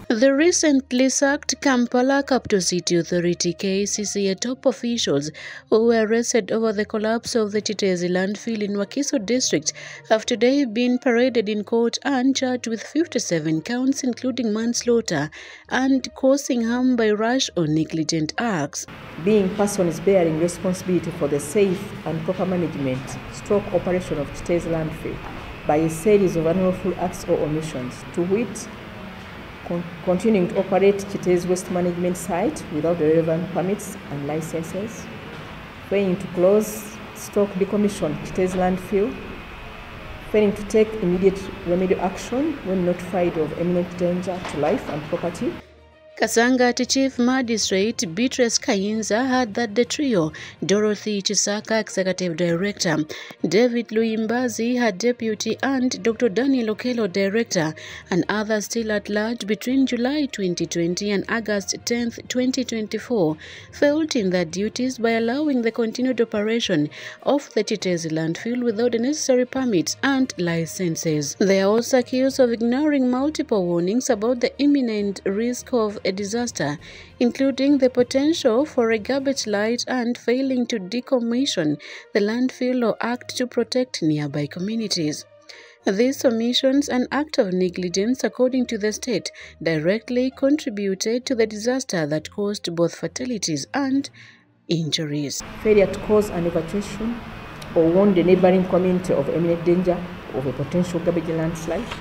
The recently sacked Kampala Capital City Authority KCCA top officials who were arrested over the collapse of the Chitezi landfill in Wakiso district have today been paraded in court and charged with 57 counts including manslaughter and causing harm by rash or negligent acts. Being persons bearing responsibility for the safe and proper management / operation of Chitezi landfill by a series of unlawful acts or omissions, to wit, continuing to operate Chitezi waste management site without the relevant permits and licenses, failing to close / decommission Chitezi landfill, failing to take immediate remedial action when notified of imminent danger to life and property. Kasangati Chief Magistrate Beatrice Kayinza had that the trio, Dorothy Chisaka, Executive Director, David Luimbazi, her Deputy, and Dr. Daniel Okello, Director, and others still at large between July 2020 and August 10, 2024, failed in their duties by allowing the continued operation of the Chitezi landfill without the necessary permits and licenses. They are also accused of ignoring multiple warnings about the imminent risk of a disaster, including the potential for a garbage light, and failing to decommission the landfill or act to protect nearby communities. These omissions, an act of negligence according to the state, directly contributed to the disaster that caused both fatalities and injuries. Failure to cause an evacuation or warn the neighboring community of imminent danger of a potential garbage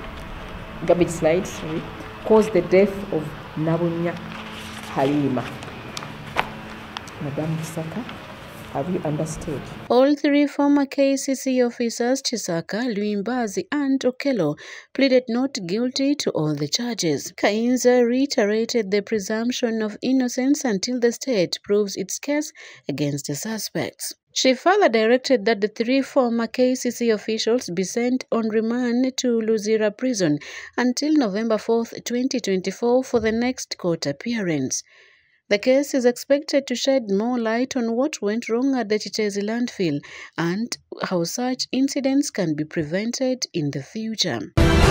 slide, caused the death of Nabunya Halima. Madam Chisaka, have you understood? All three former KCC officers, Chisaka, Luimbazi, and Okello, pleaded not guilty to all the charges. Kayinza reiterated the presumption of innocence until the state proves its case against the suspects. She further directed that the three former KCC officials be sent on remand to Luzira prison until November 4, 2024 for the next court appearance. The case is expected to shed more light on what went wrong at the Chitezi landfill and how such incidents can be prevented in the future.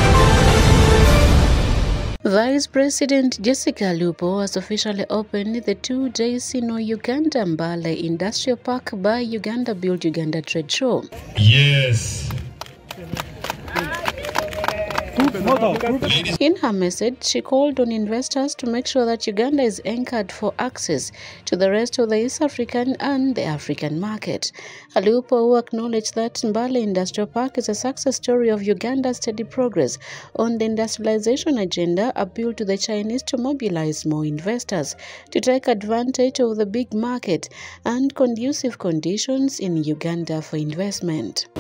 Vice President Jessica Lupo has officially opened the 2-day Sino-Uganda Mbale Industrial Park by Uganda Build Uganda Trade Show. Yes. In her message, she called on investors to make sure that Uganda is anchored for access to the rest of the East African and the African market. Alupo, who acknowledged that Mbale Industrial Park is a success story of Uganda's steady progress on the industrialization agenda, appealed to the Chinese to mobilize more investors to take advantage of the big market and conducive conditions in Uganda for investment.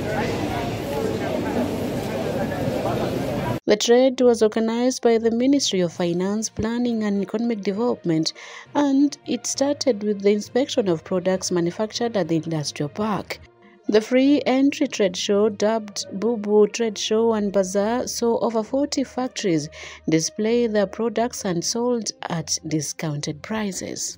The trade was organized by the Ministry of Finance, Planning and Economic Development, and it started with the inspection of products manufactured at the industrial park. The free entry trade show, dubbed Bubu Trade Show and Bazaar, saw over 40 factories display their products and sold at discounted prices.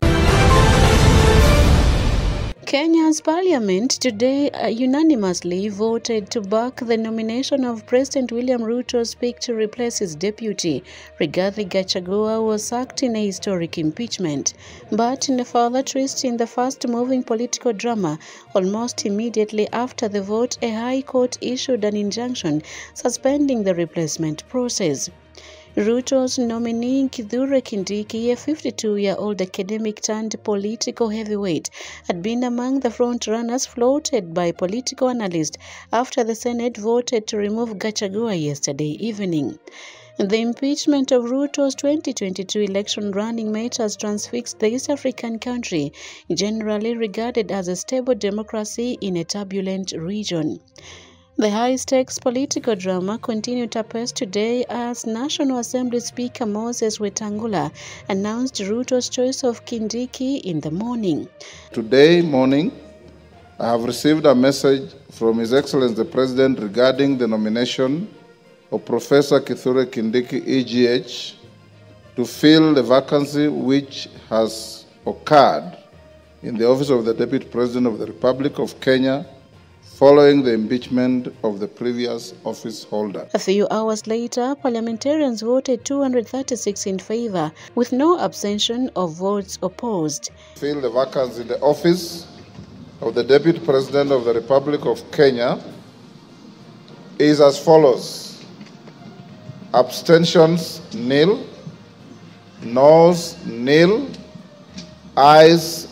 Kenya's parliament today unanimously voted to back the nomination of President William Ruto's pick to replace his deputy, Rigathi Gachagua, who was sacked in a historic impeachment. But in a further twist in the fast-moving political drama, almost immediately after the vote, a high court issued an injunction suspending the replacement process. Ruto's nominee Kithure Kindiki, a 52-year-old academic turned political heavyweight, had been among the front-runners floated by political analysts after the Senate voted to remove Gachagua yesterday evening. The impeachment of Ruto's 2022 election running mate has transfixed the East African country, generally regarded as a stable democracy in a turbulent region. The high-stakes political drama continued apace today as National Assembly Speaker Moses Wetangula announced Ruto's choice of Kindiki in the morning. Today morning, I have received a message from His Excellency the President regarding the nomination of Professor Kithure Kindiki, EGH, to fill the vacancy which has occurred in the office of the Deputy President of the Republic of Kenya following the impeachment of the previous office holder. A few hours later, parliamentarians voted 236 in favor, with no abstention or votes opposed. Fill the vacancy in the office of the Deputy President of the Republic of Kenya is as follows: abstentions nil, noes nil, ayes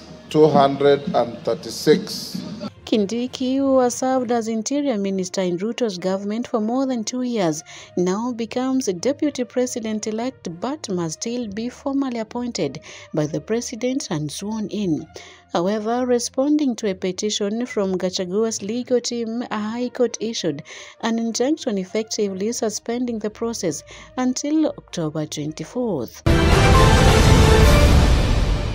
236. Kindiki, who has served as Interior Minister in Ruto's government for more than 2 years, now becomes a Deputy President-elect but must still be formally appointed by the President and sworn in. However, responding to a petition from Gachagua's legal team, a High Court issued an injunction effectively suspending the process until October 24th.